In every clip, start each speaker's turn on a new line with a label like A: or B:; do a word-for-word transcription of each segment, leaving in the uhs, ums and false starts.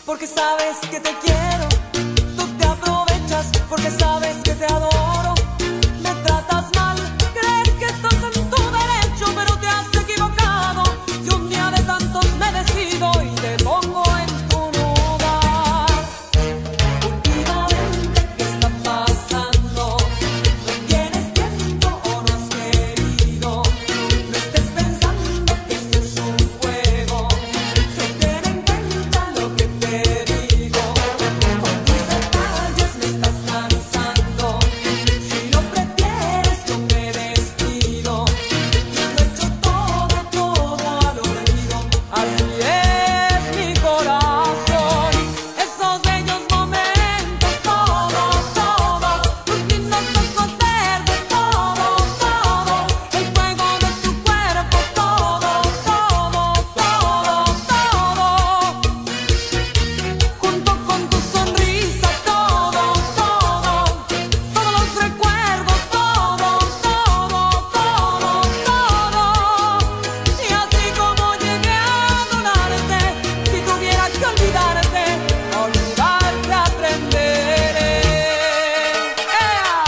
A: Porque sabes que te quiero, tú te aprovechas porque sabes que te adoro. Me tratas mal, crees que estás en tu derecho, pero te has equivocado. Y un día de tantos me decido y te pongo en tu lugar. Últimamente, ¿qué está pasando? ¿No tienes tiempo o no has querido? No estés pensando que esto es un juego. Que ten en cuenta lo que te digo. Con tus detalles me estás cansando. Si lo prefieres, yo me despido. Yo lo he hecho todo, todo al olvido. Así es mi corazón. Esos bellos momentos, todo, todo. Tus lindos ojos verdes, todo, todo. El fuego de tu cuerpo, todo, todo, todo, todo. Junto con tu sonrisa, todo, todo. Todos los recuerdos, todo, todo, todo, todo. Y así como llegué a adorarte, si tuviera que olvidarte, olvidarte aprenderé. ¡Ea!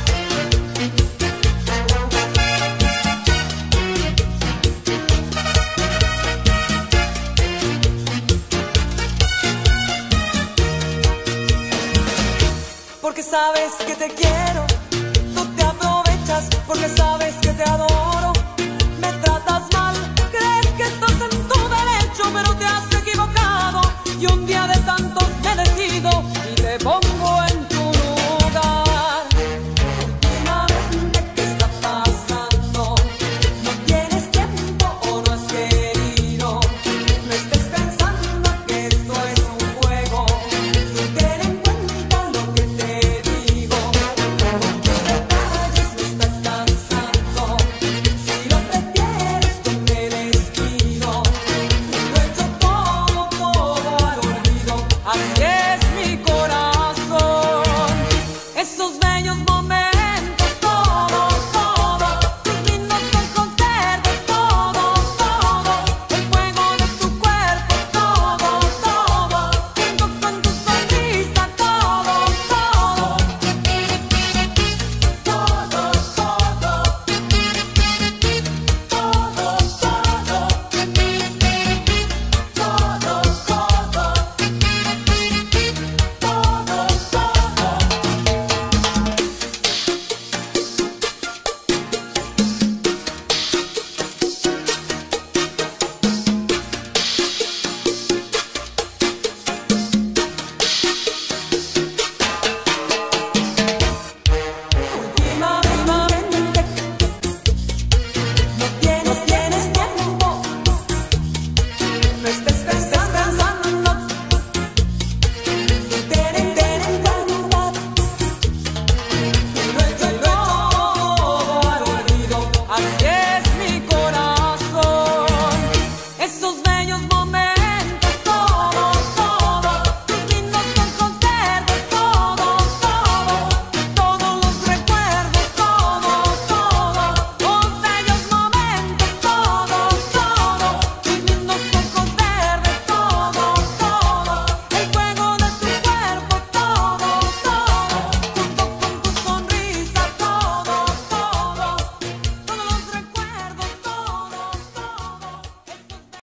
A: Porque sabes que te quiero, tú te aprovechas porque sabes que te adoro. Me tratas mal, crees que estás en tu derecho, pero te has equivocado. Y un día de tantos me decido y te pongo